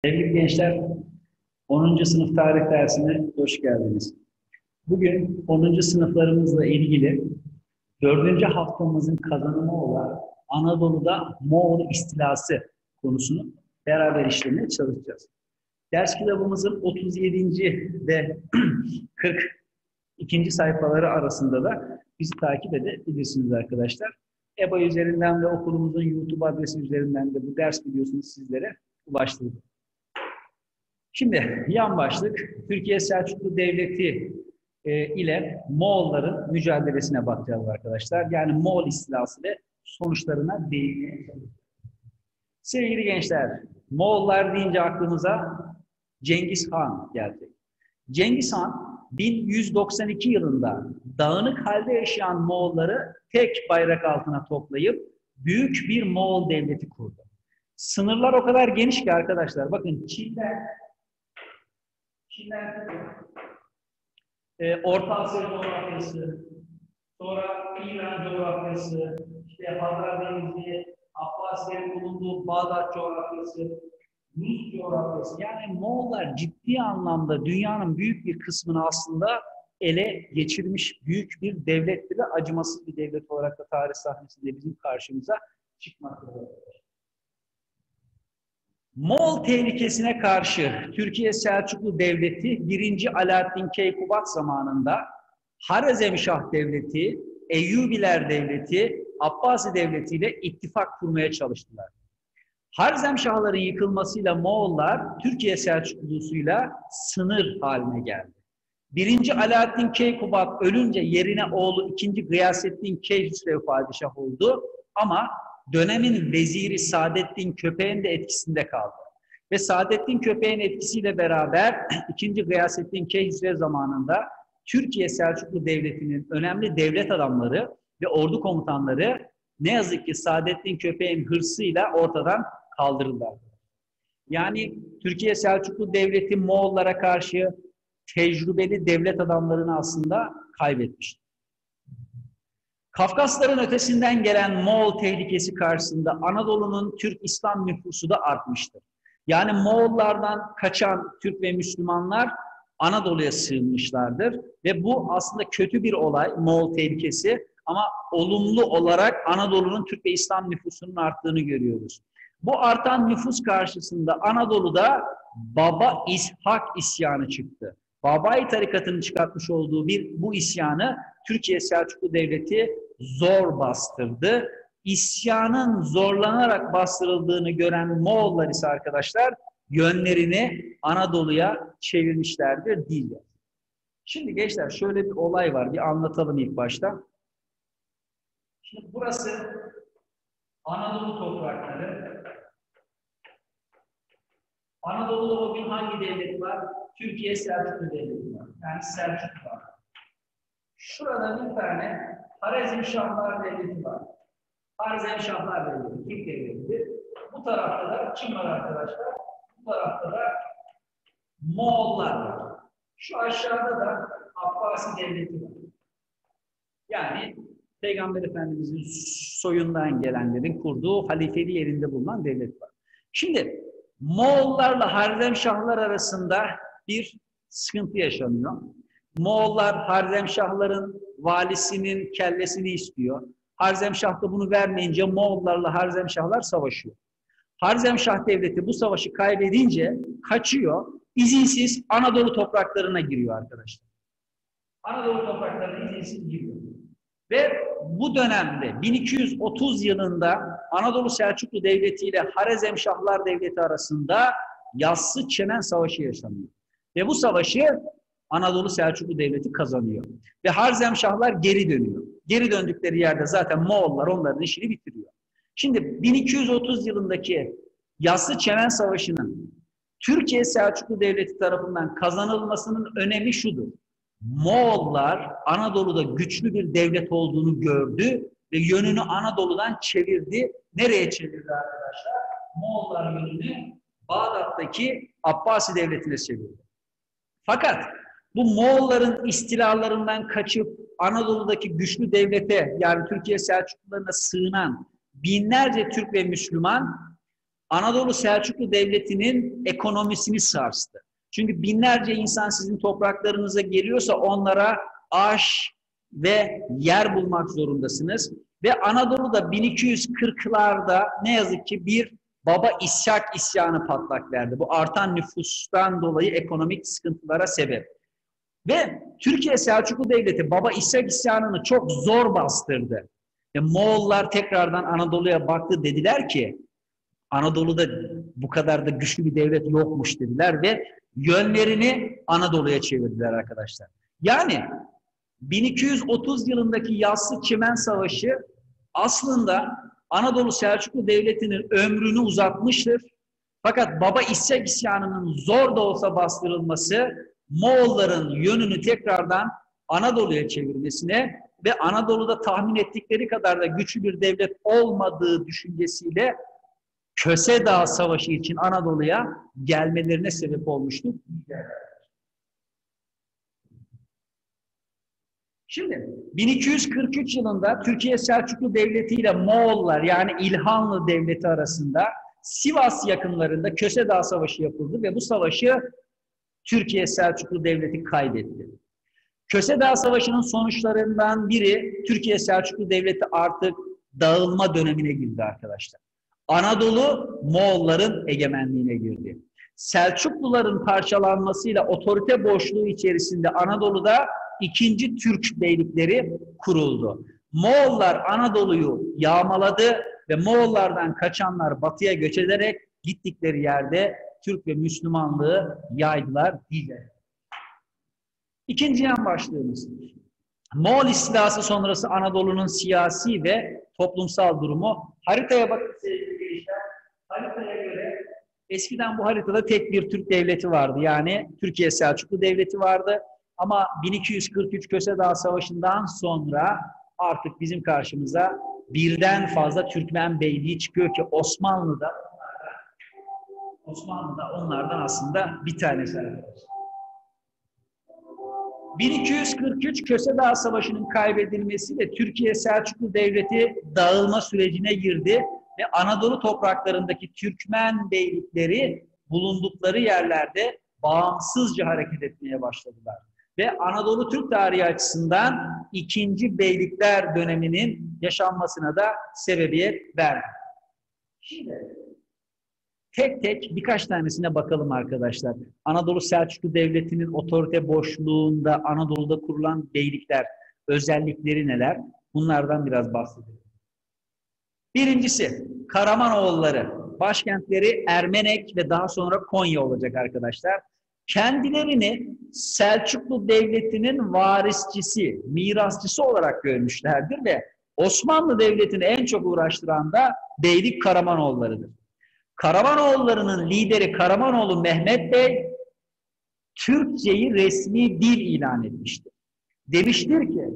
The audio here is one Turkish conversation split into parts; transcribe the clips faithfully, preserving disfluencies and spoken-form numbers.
Sevgili gençler, onuncu sınıf tarih dersine hoş geldiniz. Bugün onuncu sınıflarımızla ilgili dördüncü haftamızın kazanımı olan Anadolu'da Moğol istilası konusunu beraber işlemeye çalışacağız. Ders kitabımızın otuz yedinci ve kırk ikinci sayfaları arasında da bizi takip edebilirsiniz arkadaşlar. E B A üzerinden ve okulumuzun YouTube adresi üzerinden de bu ders videosunu sizlere ulaştırdım. Şimdi yan başlık Türkiye Selçuklu Devleti e, ile Moğolların mücadelesine bakacağız arkadaşlar. Yani Moğol istilası ve sonuçlarına değinmeye çalışacağız. Sevgili gençler, Moğollar deyince aklımıza Cengiz Han geldi. Cengiz Han bin yüz doksan iki yılında dağınık halde yaşayan Moğolları tek bayrak altına toplayıp büyük bir Moğol devleti kurdu. Sınırlar o kadar geniş ki arkadaşlar, bakın Çin'den Çin'den e, Orta Asya coğrafyası, sonra İran coğrafyası, işte Hazar Denizi, Abbasilerin bulunduğu Bağdat coğrafyası, Rus coğrafyası. Yani Moğollar ciddi anlamda dünyanın büyük bir kısmını aslında ele geçirmiş büyük bir devletti ve acımasız bir devlet olarak da tarih sahnesinde bizim karşımıza çıkmaktadır. Moğol tehlikesine karşı Türkiye Selçuklu Devleti birinci. Alaaddin Keykubat zamanında Harazemşah Devleti, Eyyubiler Devleti, Abbasi Devleti ile ittifak kurmaya çalıştılar. Harazemşahların yıkılmasıyla Moğollar Türkiye Selçuklusuyla sınır haline geldi. birinci. Alaaddin Keykubat ölünce yerine oğlu ikinci. Gıyasettin Keyhüsrev padişah oldu ama dönemin veziri Saadettin Köpek'in de etkisinde kaldı. Ve Saadettin Köpek'in etkisiyle beraber ikinci. Gıyasettin Keyhüsrev zamanında Türkiye Selçuklu Devleti'nin önemli devlet adamları ve ordu komutanları ne yazık ki Saadettin Köpek'in hırsıyla ortadan kaldırıldılar. Yani Türkiye Selçuklu Devleti Moğollara karşı tecrübeli devlet adamlarını aslında kaybetmişti. Kafkasların ötesinden gelen Moğol tehlikesi karşısında Anadolu'nun Türk İslam nüfusu da artmıştır. Yani Moğollardan kaçan Türk ve Müslümanlar Anadolu'ya sığınmışlardır ve bu aslında kötü bir olay, Moğol tehlikesi, ama olumlu olarak Anadolu'nun Türk ve İslam nüfusunun arttığını görüyoruz. Bu artan nüfus karşısında Anadolu'da Baba İshak isyanı çıktı. Babai tarikatının çıkartmış olduğu bir bu isyanı Türkiye Selçuklu Devleti zor bastırdı. İsyanın zorlanarak bastırıldığını gören Moğollar ise arkadaşlar yönlerini Anadolu'ya çevirmişlerdir değil. Şimdi gençler şöyle bir olay var, bir anlatalım ilk başta. Şimdi burası Anadolu toprakları. Anadolu'da o gün hangi devlet var? Türkiye Selçuklu Devleti var. Yani Selçuk var. Şurada bir tane Harazemşahlar Devleti var. Harazemşahlar Devleti, Türk Devleti'dir. Bu tarafta da kim var arkadaşlar? Bu tarafta da Moğollar var. Şu aşağıda da Abbasi Devleti var. Yani Peygamber Efendimiz'in soyundan gelenlerin kurduğu halifeli yerinde bulunan devlet var. Şimdi Moğollarla Harazemşahlar arasında bir sıkıntı yaşanıyor. Moğollar Harazemşahların valisinin kellesini istiyor. Harazemşah da bunu vermeyince Moğollarla Harazemşahlar savaşıyor. Harazemşah Devleti bu savaşı kaybedince kaçıyor. İzinsiz Anadolu topraklarına giriyor arkadaşlar. Anadolu topraklarına izinsiz giriyor. Ve bu dönemde bin iki yüz otuz yılında Anadolu Selçuklu Devleti ile Harazemşahlar Devleti arasında Yassı Çemen Savaşı yaşanıyor. Ve bu savaşı Anadolu Selçuklu Devleti kazanıyor. Ve Harazemşahlar geri dönüyor. Geri döndükleri yerde zaten Moğollar onların işini bitiriyor. Şimdi bin iki yüz otuz yılındaki Yassı Çemen Savaşı'nın Türkiye Selçuklu Devleti tarafından kazanılmasının önemi şudur. Moğollar Anadolu'da güçlü bir devlet olduğunu gördü ve yönünü Anadolu'dan çevirdi. Nereye çevirdi arkadaşlar? Moğollar yönünü Bağdat'taki Abbasi Devleti'ne çevirdi. Fakat bu Moğolların istilalarından kaçıp Anadolu'daki güçlü devlete, yani Türkiye Selçuklularına sığınan binlerce Türk ve Müslüman Anadolu Selçuklu Devleti'nin ekonomisini sarstı. Çünkü binlerce insan sizin topraklarınıza geliyorsa onlara aş ve yer bulmak zorundasınız. Ve Anadolu'da bin iki yüz kırklarda ne yazık ki bir Baba İshak isyanı patlak verdi. Bu artan nüfustan dolayı ekonomik sıkıntılara sebep. Ve Türkiye Selçuklu Devleti Baba İshak isyanını çok zor bastırdı. Ve Moğollar tekrardan Anadolu'ya baktı, dediler ki Anadolu'da bu kadar da güçlü bir devlet yokmuş dediler ve yönlerini Anadolu'ya çevirdiler arkadaşlar. Yani bin iki yüz otuz yılındaki Yassı Çimen Savaşı aslında Anadolu Selçuklu Devleti'nin ömrünü uzatmıştır. Fakat Baba İshak isyanının zor da olsa bastırılması Moğolların yönünü tekrardan Anadolu'ya çevirmesine ve Anadolu'da tahmin ettikleri kadar da güçlü bir devlet olmadığı düşüncesiyle Köse Dağı Savaşı için Anadolu'ya gelmelerine sebep olmuştur. Şimdi bin iki yüz kırk üç yılında Türkiye Selçuklu Devleti ile Moğollar yani İlhanlı Devleti arasında Sivas yakınlarında Köse Dağı Savaşı yapıldı ve bu savaşı Türkiye Selçuklu Devleti kaybetti. Köse Dağı Savaşı'nın sonuçlarından biri Türkiye Selçuklu Devleti artık dağılma dönemine girdi arkadaşlar. Anadolu Moğolların egemenliğine girdi. Selçukluların parçalanmasıyla otorite boşluğu içerisinde Anadolu'da ikinci Türk beylikleri kuruldu. Moğollar Anadolu'yu yağmaladı ve Moğollardan kaçanlar batıya göç ederek gittikleri yerde Türk ve Müslümanlığı yaydılar diye. İkinci yan başlığımız. Moğol istilası sonrası Anadolu'nun siyasi ve toplumsal durumu. Haritaya bakın sevgili gençler. Haritaya göre eskiden bu haritada tek bir Türk devleti vardı. Yani Türkiye Selçuklu Devleti vardı. Ama bin iki yüz kırk üç Köse Dağı Savaşı'ndan sonra artık bizim karşımıza birden fazla Türkmen beyliği çıkıyor ki Osmanlı'da Osmanlı'da onlardan aslında bir tanesi arkadaşlar. bin iki yüz kırk üç Köse Dağı Savaşı'nın kaybedilmesiyle Türkiye Selçuklu Devleti dağılma sürecine girdi ve Anadolu topraklarındaki Türkmen beylikleri bulundukları yerlerde bağımsızca hareket etmeye başladılar. Ve Anadolu Türk tarihi açısından ikinci Beylikler döneminin yaşanmasına da sebebiyet verdi. Şimdi tek tek birkaç tanesine bakalım arkadaşlar. Anadolu Selçuklu Devleti'nin otorite boşluğunda Anadolu'da kurulan beylikler özellikleri neler? Bunlardan biraz bahsedelim. Birincisi Karamanoğulları. Başkentleri Ermenek ve daha sonra Konya olacak arkadaşlar. Kendilerini Selçuklu Devleti'nin varisçisi, mirasçısı olarak görmüşlerdir ve Osmanlı Devleti'ni en çok uğraştıran da Beylik Karamanoğulları'dır. Karamanoğullarının lideri Karamanoğlu Mehmet Bey, Türkçeyi resmi dil ilan etmiştir. Demiştir ki,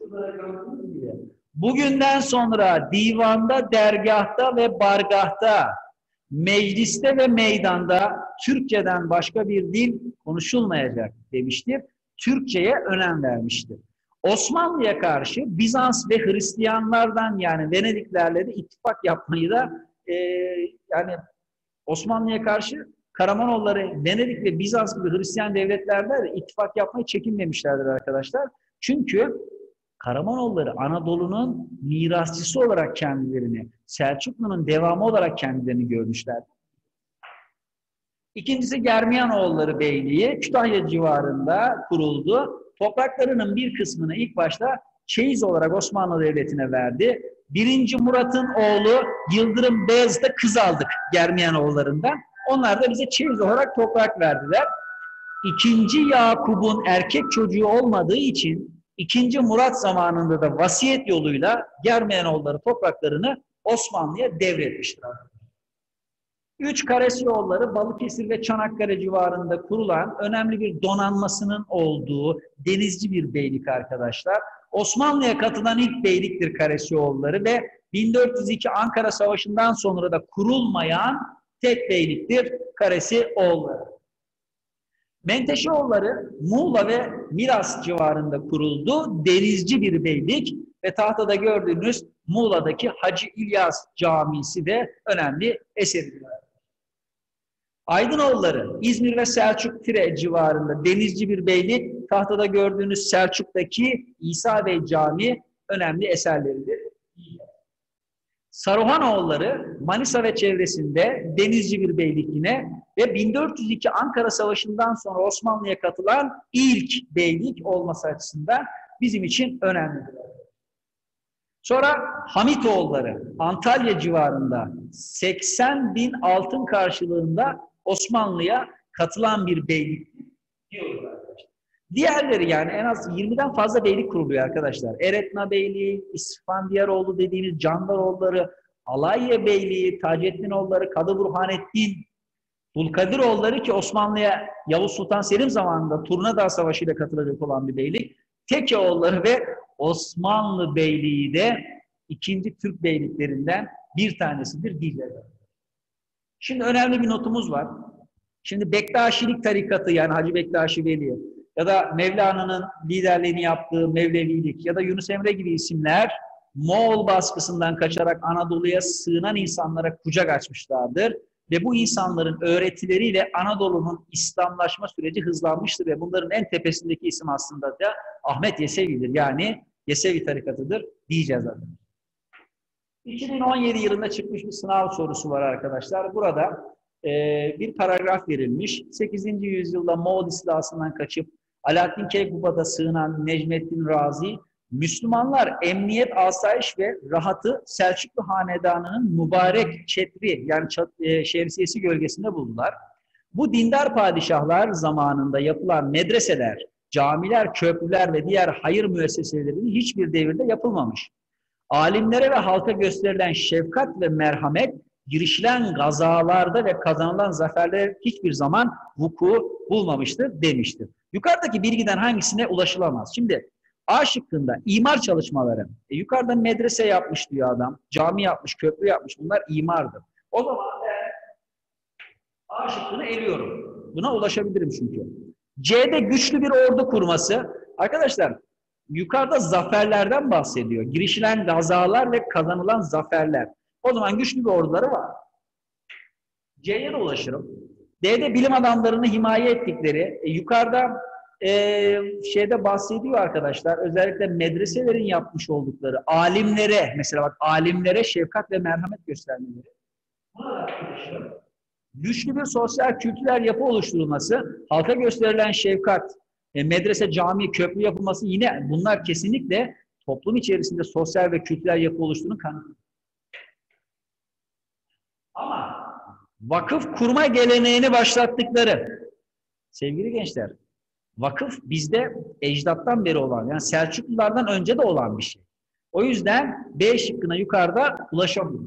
bugünden sonra divanda, dergahta ve bargahta, mecliste ve meydanda Türkçeden başka bir dil konuşulmayacak demiştir. Türkçeye önem vermiştir. Osmanlı'ya karşı Bizans ve Hristiyanlardan yani Venediklerle de ittifak yapmayı da e, yani Osmanlı'ya karşı Karamanoğulları Venedik ve Bizans gibi Hristiyan devletlerle de ittifak yapmayı çekinmemişlerdir arkadaşlar. Çünkü Karamanoğulları Anadolu'nun mirasçısı olarak kendilerini, Selçuklu'nun devamı olarak kendilerini görmüşler. İkincisi Germiyanoğulları Beyliği Kütahya civarında kuruldu. Topraklarının bir kısmını ilk başta çeyiz olarak Osmanlı Devleti'ne verdi. Birinci Murat'ın oğlu Yıldırım Beyazıt'a kız aldık Germiyanoğullarından. Onlar da bize çeyiz olarak toprak verdiler. İkinci Yakup'un erkek çocuğu olmadığı için İkinci Murat zamanında da vasiyet yoluyla Germiyanoğulları topraklarını Osmanlı'ya devretmiştir. Üç Karesioğulları Balıkesir ve Çanakkale civarında kurulan önemli bir donanmasının olduğu denizci bir beylik arkadaşlar. Osmanlı'ya katılan ilk beyliktir Karesioğulları ve bin dört yüz iki Ankara Savaşı'ndan sonra da kurulmayan tek beyliktir Karesioğulları. Menteşeoğulları Muğla ve Milas civarında kuruldu. Denizci bir beylik. Ve tahtada gördüğünüz Muğla'daki Hacı İlyas Camisi de önemli eseridir. Aydınoğulları, İzmir ve Selçuk Tire civarında denizci bir beylik, tahtada gördüğünüz Selçuk'taki İsa Bey Camii önemli eserleridir. Saruhanoğulları, Manisa ve çevresinde denizci bir beylik yine ve bin dört yüz iki Ankara Savaşı'ndan sonra Osmanlı'ya katılan ilk beylik olması açısından bizim için önemlidir. Sonra Hamitoğulları, Antalya civarında seksen bin altın karşılığında Osmanlı'ya katılan bir beylik diyoruz arkadaşlar. Diğerleri yani en az yirmiden fazla beylik kuruluyor arkadaşlar. Eretna Beyliği, İsfandiyaroğlu dediğimiz Candaroğulları, Alanya Beyliği, Taceddinoğulları, Kadı Burhanettin, Dulkadiroğulları ki Osmanlı'ya Yavuz Sultan Selim zamanında Turnadağ Savaşı ile katılacak olan bir beylik. Tekeoğulları ve Osmanlı Beyliği de ikinci Türk beyliklerinden bir tanesidir diyeceğiz. Şimdi önemli bir notumuz var. Şimdi Bektaşilik tarikatı yani Hacı Bektaşi Veli ya da Mevlana'nın liderliğini yaptığı Mevlevilik ya da Yunus Emre gibi isimler Moğol baskısından kaçarak Anadolu'ya sığınan insanlara kucak açmışlardır. Ve bu insanların öğretileriyle Anadolu'nun İslamlaşma süreci hızlanmıştır ve bunların en tepesindeki isim aslında da Ahmet Yesevi'dir. Yani Yesevi tarikatıdır diyeceğiz zaten. iki bin on yedi yılında çıkmış bir sınav sorusu var arkadaşlar. Burada e, bir paragraf verilmiş. sekizinci yüzyılda Moğol istilasından kaçıp Alaaddin Keykubat'a sığınan Necmettin Razi, Müslümanlar emniyet, asayiş ve rahatı Selçuklu Hanedanı'nın mübarek çetri yani çat, e, şemsiyesi gölgesinde buldular. Bu dindar padişahlar zamanında yapılan medreseler, camiler, köprüler ve diğer hayır müesseselerinin hiçbir devirde yapılmamış. Alimlere ve halka gösterilen şefkat ve merhamet, girişilen gazalarda ve kazanılan zaferler hiçbir zaman vuku bulmamıştır demiştir. Yukarıdaki bilgiden hangisine ulaşılamaz? Şimdi A şıkkında imar çalışmaları. E, yukarıda medrese yapmış diyor adam. Cami yapmış, köprü yapmış. Bunlar imardır. O zaman ben A şıkkını eliyorum. Buna ulaşabilirim çünkü. C'de güçlü bir ordu kurması. Arkadaşlar yukarıda zaferlerden bahsediyor. Girişilen gazalar ve kazanılan zaferler. O zaman güçlü bir orduları var. C'ye de ulaşırım. D'de bilim adamlarını himaye ettikleri. E, yukarıda Ee, şeyde bahsediyor arkadaşlar, özellikle medreselerin yapmış oldukları alimlere, mesela bak alimlere şefkat ve merhamet göstermeleri. Güçlü bir sosyal kültürel yapı oluşturulması, halka gösterilen şefkat, e, medrese, cami, köprü yapılması yine bunlar kesinlikle toplum içerisinde sosyal ve kültürel yapı oluştuğunu kanıtlıyor. Ama vakıf kurma geleneğini başlattıkları, sevgili gençler, vakıf bizde ecdattan beri olan, yani Selçuklulardan önce de olan bir şey. O yüzden B şıkkına yukarıda ulaşamıyor.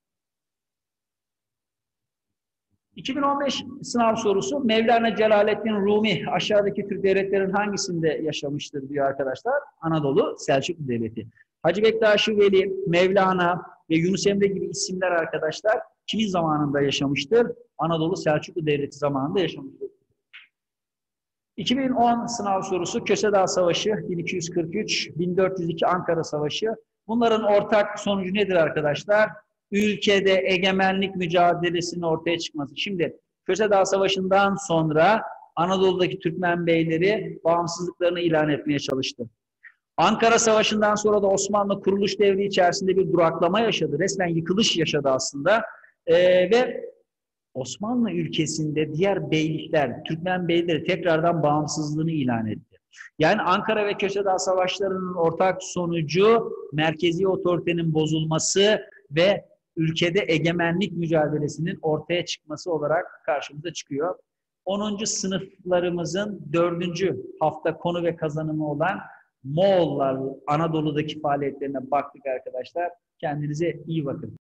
iki bin on beş sınav sorusu Mevlana Celaleddin Rumi aşağıdaki Türk devletlerin hangisinde yaşamıştır diyor arkadaşlar. Anadolu Selçuklu Devleti. Hacı Bektaşi Veli, Mevlana ve Yunus Emre gibi isimler arkadaşlar kimin zamanında yaşamıştır? Anadolu Selçuklu Devleti zamanında yaşamıştır. iki bin on sınav sorusu Kösedağ Savaşı bin iki yüz kırk üç bin dört yüz iki Ankara Savaşı. Bunların ortak sonucu nedir arkadaşlar? Ülkede egemenlik mücadelesinin ortaya çıkması. Şimdi Kösedağ Savaşı'ndan sonra Anadolu'daki Türkmen beyleri bağımsızlıklarını ilan etmeye çalıştı. Ankara Savaşı'ndan sonra da Osmanlı kuruluş devri içerisinde bir duraklama yaşadı. Resmen yıkılış yaşadı aslında. Ee, ve Osmanlı ülkesinde diğer beylikler, Türkmen beyleri tekrardan bağımsızlığını ilan etti. Yani Ankara ve Kösedağ Savaşları'nın ortak sonucu merkezi otoritenin bozulması ve ülkede egemenlik mücadelesinin ortaya çıkması olarak karşımıza çıkıyor. onuncu sınıflarımızın dördüncü hafta konu ve kazanımı olan Moğollar Anadolu'daki faaliyetlerine baktık arkadaşlar. Kendinize iyi bakın.